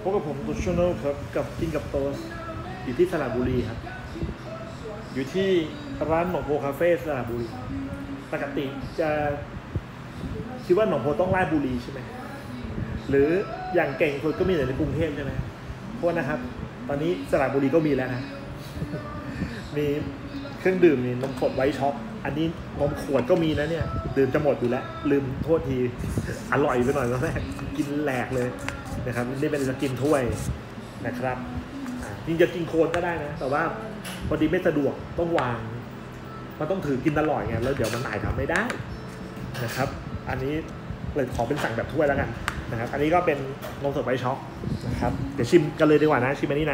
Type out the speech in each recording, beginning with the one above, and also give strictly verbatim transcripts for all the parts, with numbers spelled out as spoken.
พบกับผมตุชโนครับกับกินกับโตสอยู่ที่สระบุรีครับอยู่ที่ร้านหนองโพคาเฟ่สระบุรีปกติจะคิดว่าหนองโพต้องราชบุรีใช่ไหมหรืออย่างเก่งคนก็มีแต่ในกรุงเทพใช่ไหมเพราะนะครับตอนนี้สระบุรีก็มีแล้วนะมีเครื่องดื่มนี่นมสดไวท์ช็อกอันนี้นมขวดก็มีนะเนี่ยดื่มจะหมดอยู่แล้วลืมโทษทีอร่อยไปหน่อยตอนแรกกินแหลกเลยนะครับนี่เป็นจะกินถ้วยนะครับจริงจะกินโคนก็ได้นะแต่ว่าพอดีไม่สะดวกต้องวางมันต้องถือกินตลอดไงแล้วเดี๋ยวมันหน่ายทำไม่ได้นะครับอันนี้เลยขอเป็นสั่งแบบถ้วยแล้วกันนะครับอันนี้ก็เป็นนมสดไวท์ช็อกนะครับเดี๋ยวชิมกันเลยดีกว่านะชิมอันนี้นะ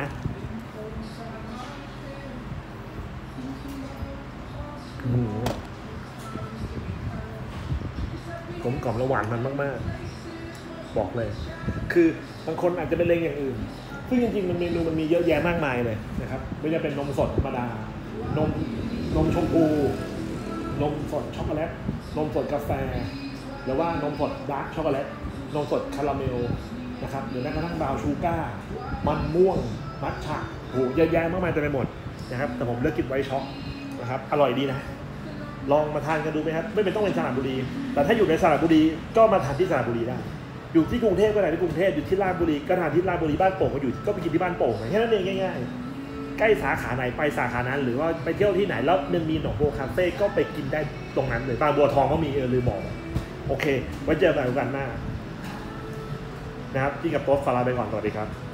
กลมกล่อมและหวานมันมากๆบอกเลยคือบางคนอาจจะเป็นเล็งอย่างอื่นซึ่งจริงๆมันเมนูมันมีเยอะแยะมากมายเลยนะครับไม่ว่าจะเป็นนมสดธรรมดานมนมชมพูนมสดช็อกโกแลตนมสดกาแฟหรือว่านมสดดาร์กช็อกโกแลตนมสดคาราเมลนะครับหรือแม้กระทั่งบราวน์ชูการ์มันม่วงมัทฉะโหเยอะแยะมากมายเต็มไปหมดนะครับแต่ผมเลือกกินไวท์ช็อกนะครับอร่อยดีนะลองมาทานกันดูไหมครับไม่เป็นต้องเป็นสระบุรีแต่ถ้าอยู่ในสระบุรีก็มาทานที่สระบุรีได้อยู่ที่กรุงเทพก็ได้ที่กรุงเทพอยู่ที่ราชบุรีก็ทานที่ราชบุรีบ้านโป่งก็อยู่ก็ไปกินที่บ้านโป่งแค่นั้นเองง่ายๆใกล้สาขาไหนไปสาขานั้นหรือว่าไปเที่ยวที่ไหนแล้วมันมีหนองโพคาเฟ่ก็ไปกินได้ตรงนั้นเลยบางบัวทองก็มีเออลืมบอกโอเคไว้เจอกันกันหน้านะครับที่กับโต๊ะฟาราไปก่อนสวัสดีครับ